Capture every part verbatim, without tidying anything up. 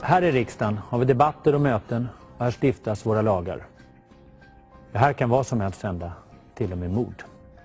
Här i riksdagen har vi debatter och möten och här stiftas våra lagar. Det här kan vad som helst hända, till och med mord.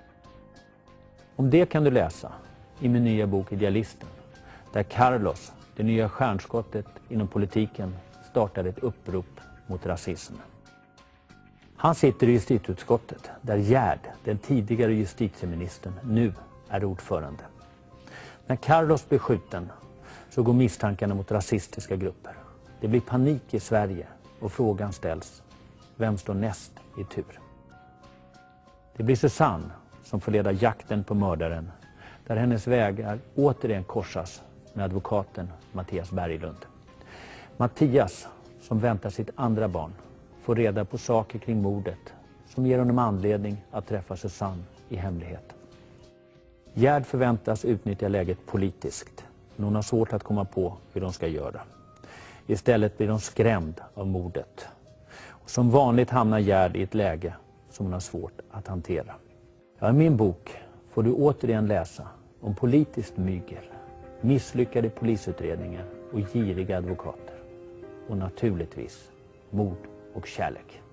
Om det kan du läsa i min nya bok Idealisten, där Carlos, det nya stjärnskottet inom politiken, startade ett upprop mot rasism. Han sitter i justitieutskottet där Gerd, den tidigare justitieministern, nu är ordförande. När Carlos blir skjuten så går misstankarna mot rasistiska grupper. Det blir panik i Sverige och frågan ställs: vem står näst i tur? Det blir Susanne som får leda jakten på mördaren, där hennes vägar återigen korsas med advokaten Mattias Berglund. Mattias, som väntar sitt andra barn, får reda på saker kring mordet som ger honom anledning att träffa Susanne i hemlighet. Gerd förväntas utnyttja läget politiskt, men hon har svårt att komma på hur de ska göra. Istället blir hon skrämd av mordet. Och som vanligt hamnar Gerd i ett läge som hon har svårt att hantera. Ja, i min bok får du återigen läsa om politiskt mygel, misslyckade polisutredningar och giriga advokater. Och naturligtvis mord och kärlek.